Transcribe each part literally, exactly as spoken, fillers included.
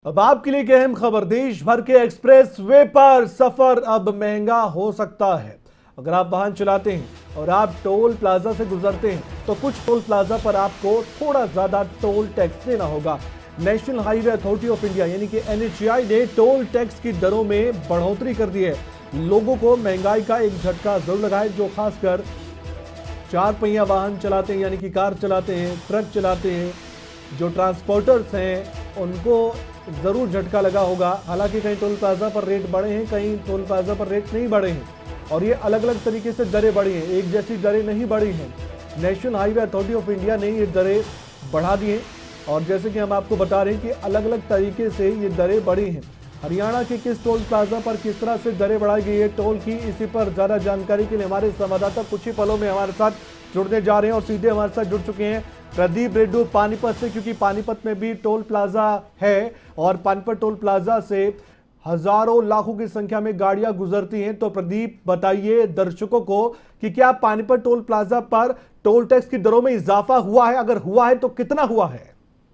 अब आपके लिए एक अहम खबर, देश भर के एक्सप्रेस वे पर सफर अब महंगा हो सकता है। अगर आप वाहन चलाते हैं और आप टोल प्लाजा से गुजरते हैं तो कुछ टोल प्लाजा पर आपको थोड़ा ज्यादा टोल टैक्स देना होगा। National highway authority of India यानी कि एन एच ए आई ने टोल टैक्स की दरों में बढ़ोतरी कर दी है। लोगों को महंगाई का एक झटका जरूर लगा है, जो खासकर चार पहिया वाहन चलाते हैं यानी कि कार चलाते हैं, ट्रक चलाते हैं, जो ट्रांसपोर्टर्स हैं उनको जरूर झटका लगा होगा। हालांकि कहीं टोल प्लाजा पर रेट बढ़े हैं, कहीं टोल प्लाजा पर रेट नहीं बढ़े हैं और ये अलग अलग तरीके से दरें बढ़ी हैं, एक जैसी दरें नहीं बढ़ी हैं। National highway authority of India ने ये दरें बढ़ा दी हैं और जैसे कि हम आपको बता रहे हैं कि अलग अलग तरीके से ये दरें बढ़ी हैं। हरियाणा के किस टोल प्लाजा पर किस तरह से दरें बढ़ाई गई है टोल की, इसी पर ज़्यादा जानकारी के लिए हमारे संवाददाता कुछ ही पलों में हमारे साथ जुड़ने जा रहे हैं और सीधे हमारे साथ जुड़ चुके हैं प्रदीप रेड्डू पानीपत से, क्योंकि पानीपत में भी टोल प्लाजा है और पानीपत टोल प्लाजा से हजारों लाखों की संख्या में गाड़ियां गुजरती हैं। तो प्रदीप बताइए दर्शकों को कि क्या पानीपत टोल प्लाजा पर टोल टैक्स की दरों में इजाफा हुआ है, अगर हुआ है तो कितना हुआ है?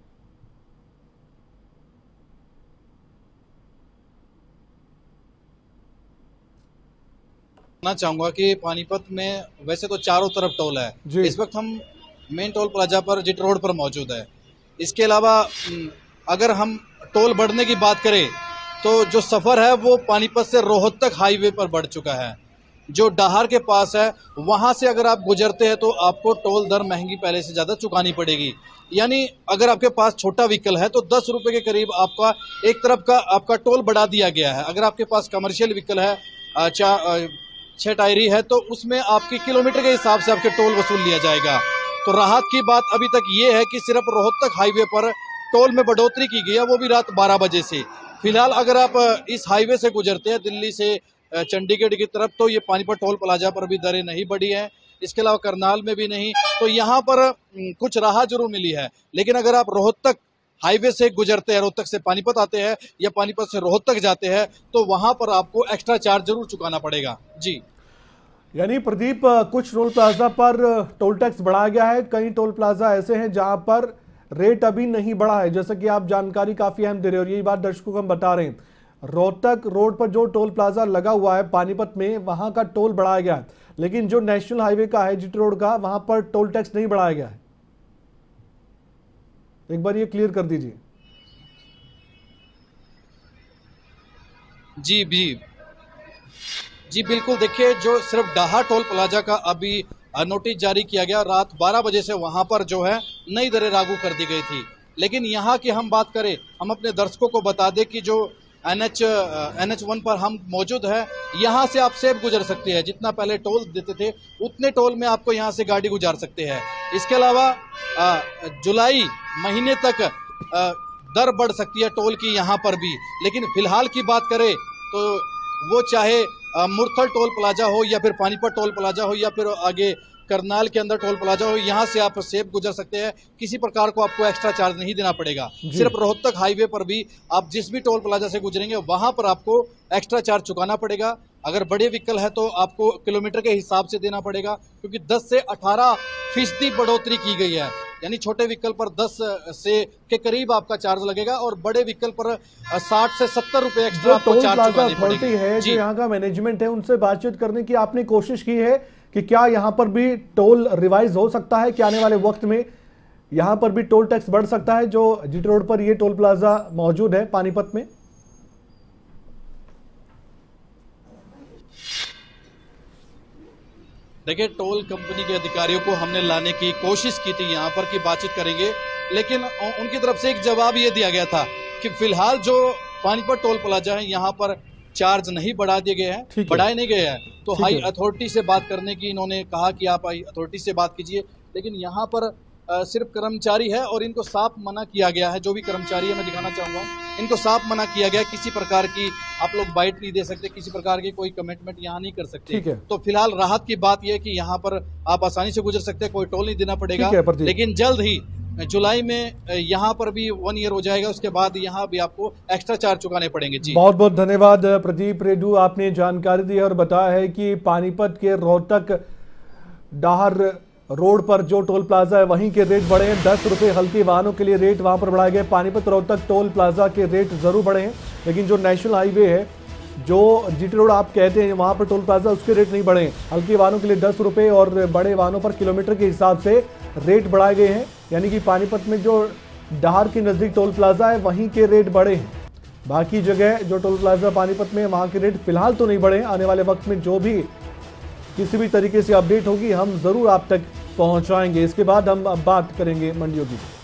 चाहूंगा कि पानीपत में वैसे तो चारों तरफ टोल है। इस वक्त हम मेन टोल प्लाजा पर जिट रोड पर मौजूद है। इसके अलावा अगर हम टोल बढ़ने की बात करें तो जो सफर है वो पानीपत से रोहतक हाईवे पर बढ़ चुका है। जो डाहर के पास है वहां से अगर आप गुजरते हैं तो आपको टोल दर महंगी पहले से ज्यादा चुकानी पड़ेगी। यानी अगर आपके पास छोटा व्हीकल है तो दस रुपए के करीब आपका एक तरफ का आपका टोल बढ़ा दिया गया है। अगर आपके पास कमर्शियल व्हीकल है, छह टायरी है, तो उसमें आपकी किलोमीटर के हिसाब से आपके टोल वसूल लिया जाएगा। तो राहत की बात अभी तक ये है कि सिर्फ रोहतक हाईवे पर टोल में बढ़ोतरी की गई है, वो भी रात बारह बजे से। फिलहाल अगर आप इस हाईवे से गुजरते हैं दिल्ली से चंडीगढ़ की तरफ तो ये पानीपत टोल प्लाजा पर भी दरें नहीं बढ़ी है, इसके अलावा करनाल में भी नहीं। तो यहाँ पर कुछ राहत जरूर मिली है। लेकिन अगर आप रोहतक हाईवे से गुजरते हैं, रोहतक से पानीपत आते हैं या पानीपत से रोहतक जाते हैं तो वहां पर आपको एक्स्ट्रा चार्ज जरूर चुकाना पड़ेगा। जी, यानी प्रदीप कुछ टोल प्लाजा पर टोल टैक्स बढ़ाया गया है, कई टोल प्लाजा ऐसे हैं जहां पर रेट अभी नहीं बढ़ा है, जैसे कि आप जानकारी काफी अहम दे रहे हो और यही बात दर्शकों को हम बता रहे हैं। रोहतक रोड पर जो टोल प्लाजा लगा हुआ है पानीपत में, वहां का टोल बढ़ाया गया है, लेकिन जो नेशनल हाईवे का है जीटी रोड का, वहां पर टोल टैक्स नहीं बढ़ाया गया है। एक बार ये क्लियर कर दीजिए। जी जी जी बिल्कुल। देखिए, जो सिर्फ डाहा टोल प्लाजा का अभी नोटिस जारी किया गया, रात बारह बजे से वहां पर जो है नई दरें लागू कर दी गई थी। लेकिन यहाँ की हम बात करें, हम अपने दर्शकों को बता दें कि जो N H N H one पर हम मौजूद है, यहाँ से आप सेफ गुजर सकते हैं। जितना पहले टोल देते थे उतने टोल में आपको यहाँ से गाड़ी गुजार सकते हैं। इसके अलावा जुलाई महीने तक आ, दर बढ़ सकती है टोल की यहाँ पर भी। लेकिन फिलहाल की बात करें तो वो चाहे मुरथल टोल प्लाजा हो या फिर पानीपत टोल प्लाजा हो या फिर आगे करनाल के अंदर टोल प्लाजा हो, यहाँ से आप सेफ गुजर सकते हैं। किसी प्रकार को आपको एक्स्ट्रा चार्ज नहीं देना पड़ेगा। सिर्फ रोहतक हाईवे पर भी आप जिस भी टोल प्लाजा से गुजरेंगे वहां पर आपको एक्स्ट्रा चार्ज चुकाना पड़ेगा। अगर बड़े व्हीकल है तो आपको किलोमीटर के हिसाब से देना पड़ेगा, क्योंकि दस से अठारह फीसदी बढ़ोतरी की गई है। यानी छोटे व्हीकल पर दस से के करीब आपका चार्ज लगेगा और बड़े व्हीकल पर साठ से सत्तर रुपए एक्स्ट्रा आपको चार्ज चुकानी पड़ेगी। है जो यहाँ का मैनेजमेंट है उनसे बातचीत करने की आपने कोशिश की है कि क्या यहाँ पर भी टोल रिवाइज हो सकता है, क्या आने वाले वक्त में यहाँ पर भी टोल टैक्स बढ़ सकता है, जो जीटी रोड पर ये टोल प्लाजा मौजूद है पानीपत में? देखिए, टोल कंपनी के अधिकारियों को हमने लाने की कोशिश की थी यहाँ पर कि बातचीत करेंगे, लेकिन उनकी तरफ से एक जवाब ये दिया गया था कि फिलहाल जो पानीपत टोल प्लाजा है यहाँ पर चार्ज नहीं बढ़ा दिए गए हैं, बढ़ाए नहीं गए हैं। तो हाई अथॉरिटी से बात करने की इन्होंने कहा कि आप हाई अथॉरिटी से बात कीजिए। लेकिन यहाँ पर आ, सिर्फ कर्मचारी है और इनको साफ मना किया गया है। जो भी कर्मचारी है मैं दिखाना चाहूंगा, इनको साफ मना किया गया, किसी प्रकार की आप लोग बाइट नहीं दे सकते, किसी प्रकार की कोई कमिटमेंट यहाँ नहीं कर सकते। तो फिलहाल राहत की बात यह कि यहाँ पर आप आसानी से गुजर सकते हैं, कोई टोल नहीं देना पड़ेगा। लेकिन जल्द ही जुलाई में यहाँ पर भी वन ईयर हो जाएगा, उसके बाद यहाँ भी आपको एक्स्ट्रा चार्ज चुकाने पड़ेंगे। जी, बहुत बहुत धन्यवाद प्रदीप रेड्डू, आपने जानकारी दी और बताया है कि पानीपत के रोहतक डाहर रोड पर जो टोल प्लाजा है वहीं के रेट बढ़े हैं। दस रुपए हल्के वाहनों के लिए रेट वहां पर बढ़ाए गए। पानीपत रोहतक टोल प्लाजा के रेट जरूर बढ़े हैं, लेकिन जो नेशनल हाईवे है, जो जीटी रोड आप कहते हैं, वहां पर टोल प्लाजा उसके रेट नहीं बढ़े हैं। हल्के वाहनों के लिए दस रुपए और बड़े वाहनों पर किलोमीटर के हिसाब से रेट बढ़ाए गए हैं। यानी कि पानीपत में जो डाहर के नजदीक टोल प्लाजा है वहीं के रेट बढ़े हैं। बाकी जगह जो टोल प्लाजा पानीपत में वहां के रेट फिलहाल तो नहीं बढ़े। आने वाले वक्त में जो भी किसी भी तरीके से अपडेट होगी हम जरूर आप तक पहुंचाएंगे। इसके बाद हम अब बात करेंगे मंडियों की।